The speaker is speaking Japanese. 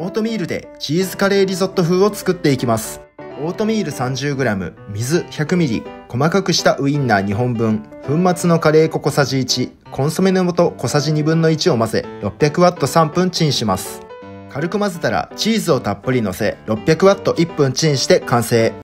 オートミールでチーズカレーリゾット風を作っていきます。オートミール 30g、水 100ml、細かくしたウインナー2本分、粉末のカレー粉小さじ1、コンソメの素小さじ1/2を混ぜ、600W3 分チンします。軽く混ぜたらチーズをたっぷり乗せ、600W1 分チンして完成。